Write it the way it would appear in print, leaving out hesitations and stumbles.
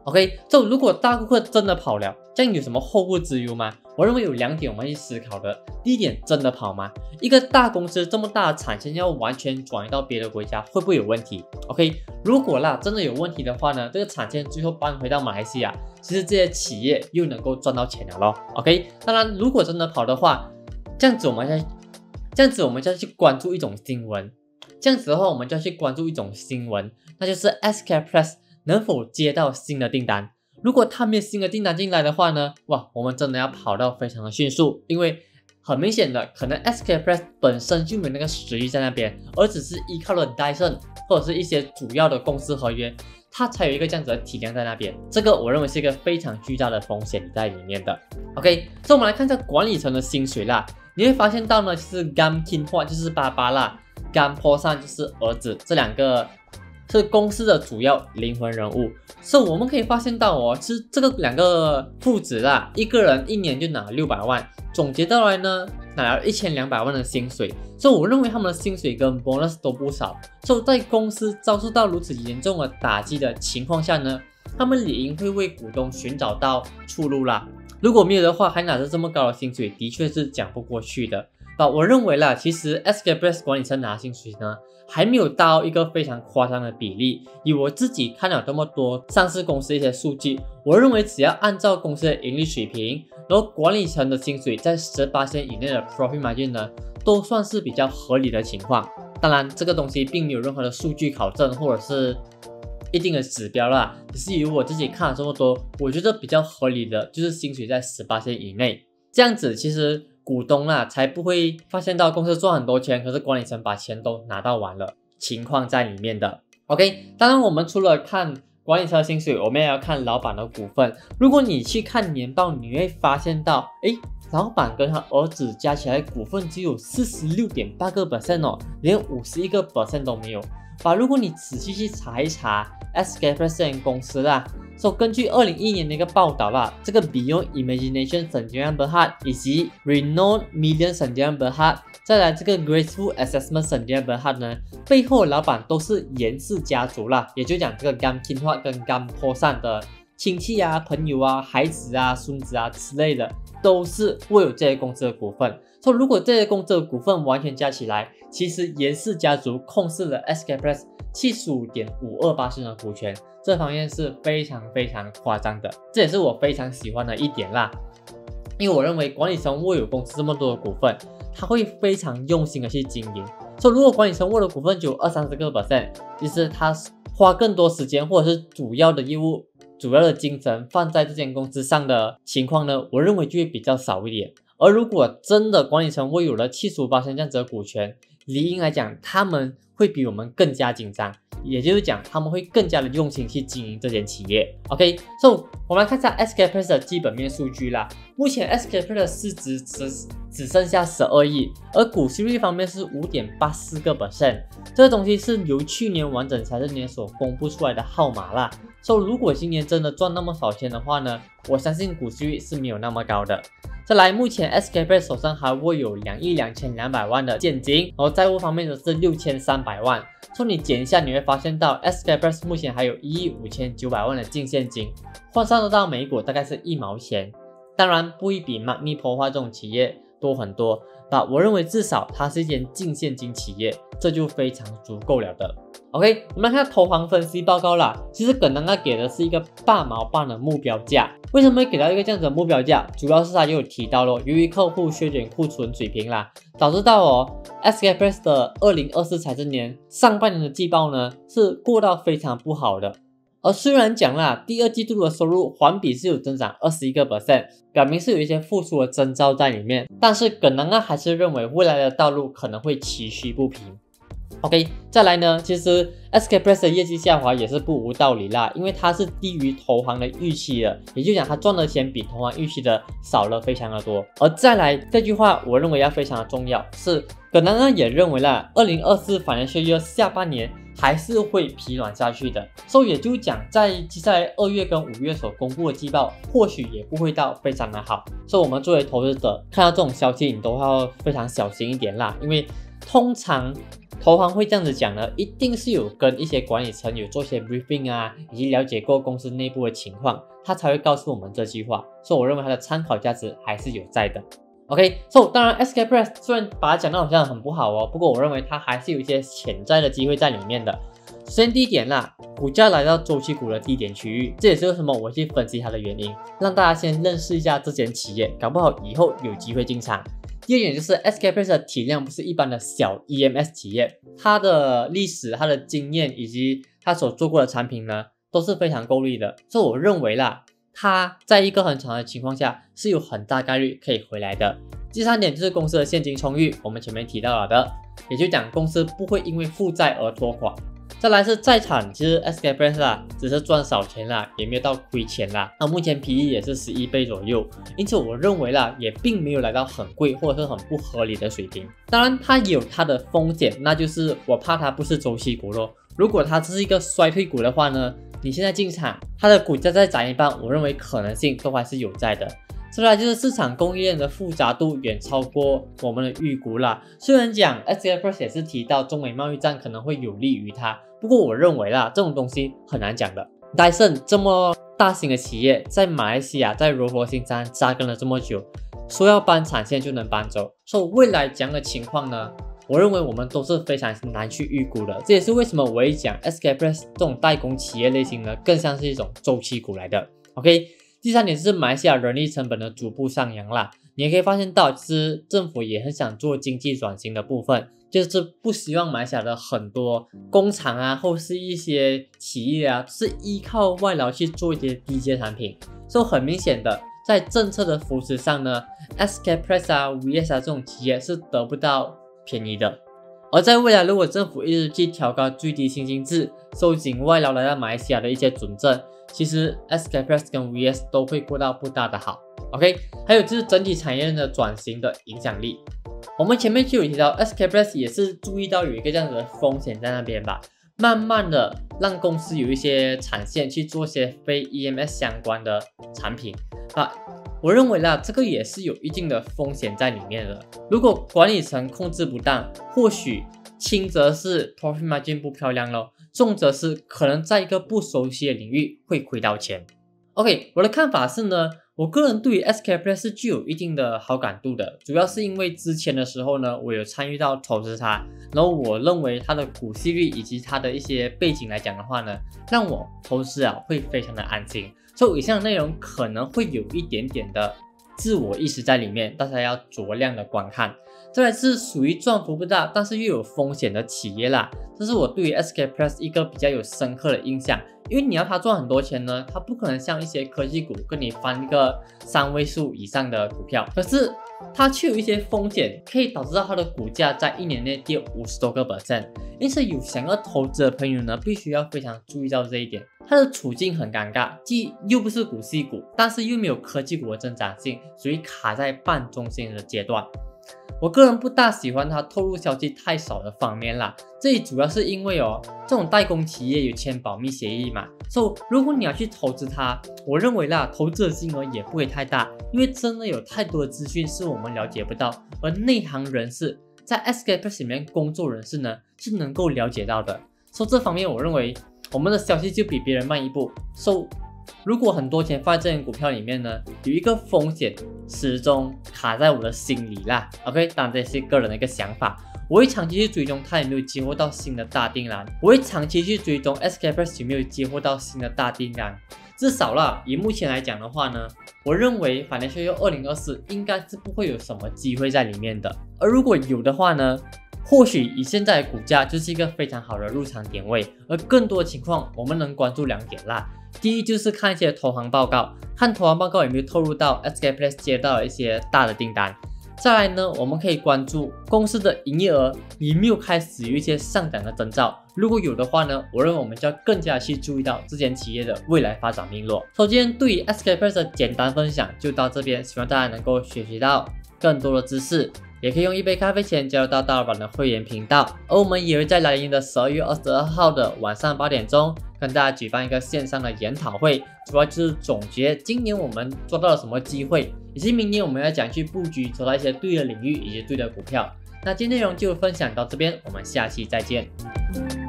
OK， 如果大顾客真的跑了，这样有什么后顾之忧吗？我认为有2点我们去思考的。第一点，真的跑吗？一个大公司这么大的产线要完全转移到别的国家，会不会有问题 ？OK， 如果真的有问题的话呢，这个产线最后搬回到马来西亚，其实这些企业又能够赚到钱了咯。OK， 当然如果真的跑的话，这样子我们就要去关注一种新闻。这样子的话，我们就要去关注一种新闻，那就是 SK Press 能否接到新的订单。如果他没有新的订单进来的话呢，哇，我们真的要跑到非常的迅速，因为很明显的，可能 SK Press 本身就没有那个实力在那边，而只是依靠了 Dyson 或者是一些主要的公司合约，它才有一个这样子的体量在那边。这个我认为是一个非常巨大的风险在里面的。OK， 所以我们来看一下管理层的薪水啦。你会发现到呢，其实 Gam Kinhua 就是爸爸啦，Gam Posan 就是儿子，这2个是公司的主要灵魂人物。所以我们可以发现到哦，其实这个2个父子啦，一个人1年就拿600万，总结到来呢拿了1200万的薪水。所以我认为他们的薪水跟 bonus 都不少。所以在公司遭受到如此严重的打击的情况下呢，他们理应会为股东寻找到出路啦。如果没有的话，还拿着这么高的薪水，的确是讲不过去的。我认为啦，其实 SK Press 管理层拿薪水呢，还没有到一个非常夸张的比例。以我自己看了这么多上市公司一些数据，我认为只要按照公司的盈利水平，然后管理层的薪水在18%以内的 profit margin 呢，都算是比较合理的情况。当然，这个东西并没有任何的数据考证或者是一定的指标啦，只是以我自己看了这么多，我觉得比较合理的就是薪水在18%以内，这样子其实股东啦才不会发现到公司赚很多钱，可是管理层把钱都拿到完了情况在里面的。OK， 当然我们除了看管理层的薪水，我们也要看老板的股份。如果你去看年报，你会发现到，老板跟他儿子加起来股份只有 46.8% 哦，连51% 都没有。如果你仔细去查一查 SK Press 公司啦，根据2011年的一个报道啦，这个 Beyond Imagination Sdn Bhd 以及 Renowned Million Sdn Bhd， 再来这个 Graceful Assessment Sdn Bhd 呢，背后的老板都是严氏家族啦，也就讲这个 Gam Kinhua 跟 Gam Posan 的亲戚啊、朋友啊、孩子啊、孙子啊之类的，都是握有这些公司的股份。如果这些公司的股份完全加起来，其实严氏家族控制了 SK Press 75.52% 的股权，这方面是非常非常夸张的，这也是我非常喜欢的一点啦。因为我认为管理层握有公司这么多的股份，他会非常用心的去经营。如果管理层握的股份只有20-30%，其实他花更多时间或者是主要的业务、主要的精神放在这间公司上的情况呢，我认为就会比较少一点。而如果真的管理层握有了75%这样子的股权，理应来讲他们会比我们更加紧张，也就是讲他们会更加的用心去经营这间企业。OK， 我们来看一下 SK Press 的基本面数据啦。目前 SK Press 的市值只剩下12亿，而股息率方面是 5.84%。这个东西是由去年完整财政年所公布出来的号码啦。如果今年真的赚那么少钱的话呢，我相信股息率是没有那么高的。再来，目前 SK Press 手上还握有2亿2200万的现金，然后债务方面的是6300万。你减一下，你会发现到 SK Press 目前还有1亿5900万的净现金，换算得到每股大概是1毛钱。当然不会比 Magni 破坏这种企业多很多，我认为至少它是一间净现金企业，这就非常足够了的。OK， 我们来看投行分析报告啦。其实耿刚给的是一个8毛半的目标价。为什么会给到一个这样子的目标价？主要是他就有提到咯，由于客户削减库存水平啦，导致到SK Press 的2024财政年上半年的季报呢是过到非常不好的。而虽然讲啦，第2季度的收入环比是有增长21%，表明是有一些复苏的征兆在里面，但是耿刚还是认为未来的道路可能会崎岖不平。OK， 再来呢，其实 SK Press 的业绩下滑也是不无道理啦，因为它是低于投行的预期的，也就是讲它赚的钱比投行预期的少了非常的多。而再来这句话，我认为要非常的重要，是耿刚也认为啦，2024financial year下半年还是会疲软下去的，也就讲在接下来2月跟5月所公布的季报，或许也不会到非常的好。我们作为投资者看到这种消息，你都要非常小心一点啦，因为通常投行会这样子讲呢，一定是有跟一些管理层有做些 briefing 啊，以及了解过公司内部的情况，他才会告诉我们这句话。所以我认为它的参考价值还是有在的。OK， 当然 SK Press 虽然把它讲到好像很不好哦，不过我认为它还是有一些潜在的机会在里面的。首先第一点啦，股价来到周期股的低点区域，这也是为什么我去分析它的原因，让大家先认识一下这间企业，搞不好以后有机会进场。第二点就是 SK Press 的体量不是一般的小 EMS 企业，它的历史、它的经验以及它所做过的产品呢，都是非常够力的，所以我认为啦，它在一个很长的情况下是有很大概率可以回来的。第三点就是公司的现金充裕，我们前面提到了的，也就讲公司不会因为负债而拖垮。再来是债产，其实 SK Press 啦，只是赚少钱啦，也没有到亏钱啦。那目前 PE 也是11倍左右，因此我认为啦，也并没有来到很贵或者是很不合理的水平。当然，它也有它的风险，那就是我怕它不是周期股咯。如果它只是一个衰退股的话呢，你现在进场，它的股价再涨一半，我认为可能性都还是有在的。再来就是市场供应链的复杂度远超过我们的预估啦。虽然讲 SK Press 也是提到中美贸易战可能会有利于它，不过我认为啦，这种东西很难讲的。Dyson 这么大型的企业，在马来西亚在柔佛新山扎根了这么久，说要搬产线就能搬走，所以未来这样的情况呢，我认为我们都是非常难去预估的。这也是为什么我会讲 SK Press 这种代工企业类型呢，更像是一种周期股来的。OK。第三点是马来西亚人力成本的逐步上扬啦，你也可以发现到，其实政府也很想做经济转型的部分，就是不希望马来西亚的很多工厂啊，或是一些企业啊，是依靠外劳去做一些低阶产品。所以很明显的，在政策的扶持上呢 ，SK Press 啊、VS 啊这种企业是得不到便宜的。而在未来，如果政府一直去调高最低薪金制，收紧外劳来到马来西亚的一些准证，其实 SK Press 跟 VS 都会过到不大的好。OK， 还有就是整体产业链的转型的影响力。我们前面就有提到 SK Press 也是注意到有一个这样子的风险在那边吧，慢慢的让公司有一些产线去做些非 EMS 相关的产品啊。我认为啦，这个也是有一定的风险在里面的。如果管理层控制不当，或许轻则是 profit margin 不漂亮咯，重则是可能在一个不熟悉的领域会亏到钱。OK， 我的看法是呢，我个人对于 SK Press 是具有一定的好感度的，主要是因为之前的时候呢，我有参与到投资它，然后我认为它的股息率以及它的一些背景来讲的话呢，让我投资啊会非常的安心。所以以上的内容可能会有一点点的自我意识在里面，大家要酌量的观看。再来是属于赚幅不大，但是又有风险的企业啦，这是我对于 SK Press 一个比较有深刻的印象。因为你要它赚很多钱呢，它不可能像一些科技股跟你翻一个3位数以上的股票，可是它却有一些风险，可以导致到它的股价在1年内跌50多个%。因此有想要投资的朋友呢，必须要非常注意到这一点。它的处境很尴尬，既又不是股息股，但是又没有科技股的增长性，所以卡在半中间的阶段。我个人不大喜欢它透露消息太少的方面啦，这里主要是因为这种代工企业有签保密协议嘛，所以如果你要去投资它，我认为啦，投资的金额也不会太大，因为真的有太多的资讯是我们了解不到，而内行人士在 SK Press 里面工作人士呢是能够了解到的，所以这方面我认为我们的消息就比别人慢一步。如果很多钱放在这间股票里面呢，有一个风险始终卡在我的心里啦。OK， 当然这是个人的一个想法，我会长期去追踪它有没有接获到新的大订单，我会长期去追踪 SK Press 有没有接获到新的大订单。至少啦，以目前来讲的话呢，我认为Financial Year 2024应该是不会有什么机会在里面的。而如果有的话呢，或许以现在的股价就是一个非常好的入场点位。而更多的情况，我们能关注2点啦。第一就是看一些投行报告，看投行报告有没有透露到 SK Press 接到了一些大的订单。再来呢，我们可以关注公司的营业额有没有开始有一些上涨的征兆。如果有的话呢，我认为我们就要更加去注意到这间企业的未来发展命络。首先，对于 SK Press 的简单分享就到这边，希望大家能够学习到更多的知识。也可以用一杯咖啡钱加入到大老板的会员频道，而我们也会在来年的12月22号的晚上8点钟跟大家举办一个线上的研讨会，主要就是总结今年我们做到了什么机会，以及明年我们要讲去布局，做到一些对的领域以及对的股票。 那今天内容就分享到这边，我们下期再见。